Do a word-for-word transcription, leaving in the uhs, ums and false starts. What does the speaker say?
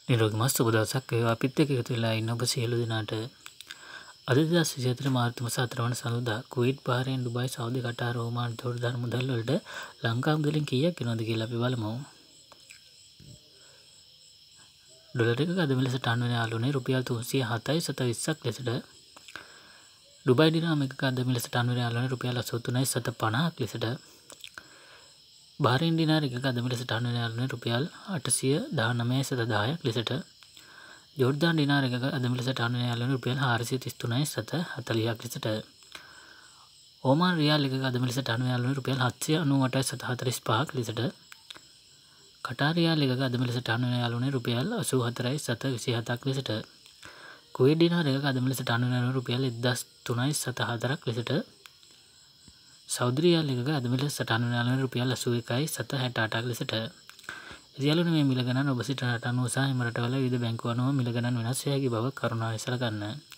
නිරෝගීමත් සුබ දවසක් වේවා. අපිත් එක්ක එකතු වෙලා ඉන්න ඔබ සියලු දෙනාට අද දෙදහස් විසිහතර මාර්තු මාස හතර වන සඳුදා Kuwait Bahrain Dubai Saudi Qatar Oman Jordan මුදල් වලට ලංකා මුදලින් කීයක් වෙනවද කියලා අපි බලමු. ඩොලර් එක අද මෙලෙසට අනුව යාළුවනේ රුපියල් තුන්සිය හතයි සත විස්සක් ලෙසට. ඩුබයි දිරහම එකක අද මෙලෙසට අනුව යාළුවනේ රුපියල් අසූ තුනයි සත පනහක් ලෙසට. බහරේන් දිනාර එකක අද මෙලෙසට අනුව යාළුවනේ රුපියල් අටසිය දහනවය සත දහයක් ලෙසට. ජෝර්ඩාන් දිනාර එකක අද මෙලෙසට අනුව යාළුවනේ රුපියල් හාරසිය තිස් තුනයි සත හතළිහක් ලෙසට. ඕමාන් රියාල් එකක අද මෙලෙසට අනුව යාළුවනේ රුපියල් හත්සිය අනූඅටයි සත හතළිස් පහක් ලෙසට. කටාර් රියාල් එකක අද මෙලෙසට අනුව යාළුවනේ රුපියල් අසූ හතරයි සත විසිහතක් ලෙසට. කුවේට් දිනාර එකක අද මෙලෙසට අනුව යාළුවනේ රුපියල් එක්දහස් තුනයි සත හතරක් ලෙසට. සෞදි රියාල් එකක අද මෙලෙසට අනුව යාළුවනේ රුපියල් අසූ එකයි සත හැට අටක් ලෙසට. රියාලුනේ මේ මිල ගණන් ඔබ සිටින රට අනුව සහ එම රටවල විවිධ බැංකු අනුව මිල ගණන් වෙනස් වේ හැකි බව කරුණාවෙන් සලකන්න.